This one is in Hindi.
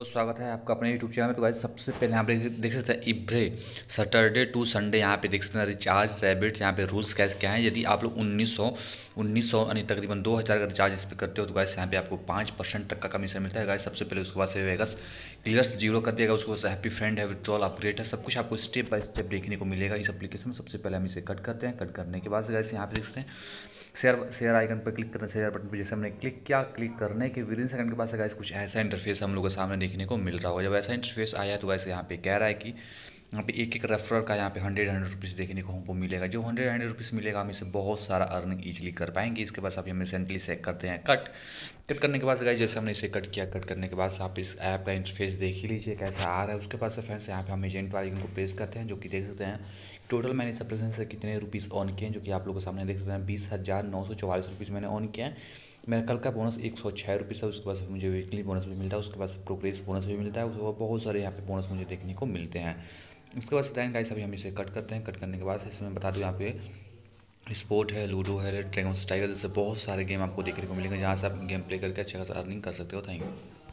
स्वागत है आपका अपने यूट्यूब चैनल में। तो गाइस सबसे पहले यहाँ पे देख सकते हैं इब्रे सैटरडे टू संडे, यहाँ पे देख सकते हैं रिचार्ज रैबिट्स। यहाँ पे रूल्स कैसे क्या हैं। यदि आप लोग 1900 यानी तकरीबन 2000 का रिचार्ज इस पर करते हो तो गाइस यहाँ पे आपको 5% तक का कमीशन मिलता है गाइस। सबसे पहले उसके बाद से वेगस क्लियर्स जीरो कर दिएगा, उसके बाद से हैप्पी फ्रेंड है, विड्रॉल अपग्रेड है, सब कुछ आपको स्टेप बाय स्टेप देखने को मिलेगा इस एप्लीकेशन में। सबसे पहले हम इसे कट करते हैं। कट करने के बाद से गाइस यहाँ पे देख सकते हैं शेयर आइकन पर क्लिक करना। शेयर बटन पर जैसे हमने क्लिक किया, क्लिक करने के विदिन सेकंड के बाद से गाइस कुछ ऐसा इंटरफेस हम लोग के सामने देखने को मिल रहा होगा। जब ऐसा इंटरफेस आया है तो वैसे यहाँ पे कह रहा है कि यहाँ पे एक रेफरर का यहाँ पे 100 रुपीज़ देखने को हमको मिलेगा। जो 100 रुपीज़ मिलेगा हम इसे बहुत सारा अर्निंग ईजिली कर पाएंगे। इसके बाद अभी हम रिसेंटली से करते हैं कट करने के बाद गाइस जैसे हमने इसे कट किया, कट करने के बाद आप इस ऐप का इंटरफेस देख ही लीजिए कैसा आ रहा है। उसके बाद से फ्रेंड्स यहाँ पे हम एजेंट वाले को प्रेस करते हैं, जो कि देख सकते हैं टोटल मैंने इस एप्लीकेशन से कितने रुपीज़ ऑन किए हैं, जो कि आप लोगों के सामने देख सकते हैं 20,944 रुपीज़ मैंने ऑन किया है। मेरा कल का बोनस 106 रुपीज़ है। उसके बाद मुझे वीकली बोनस भी मिलता है, उसके बाद प्रोग्रेस बोनस भी मिलता है, उसके बाद बहुत सारे यहाँ पे बोनस मुझे देखने को मिलते हैं। उसके बाद दैन गाइस अभी हम इसे कट करते हैं। कट करने के बाद इसमें बता दूँ यहाँ पे स्पोर्ट है, लूडो है, ड्रैगन टाइगर, जैसे बहुत सारे गेम आपको देखने को मिलेंगे जहाँ से आप गेम प्ले करके अच्छा खासा अर्निंग कर सकते हो। Thank you.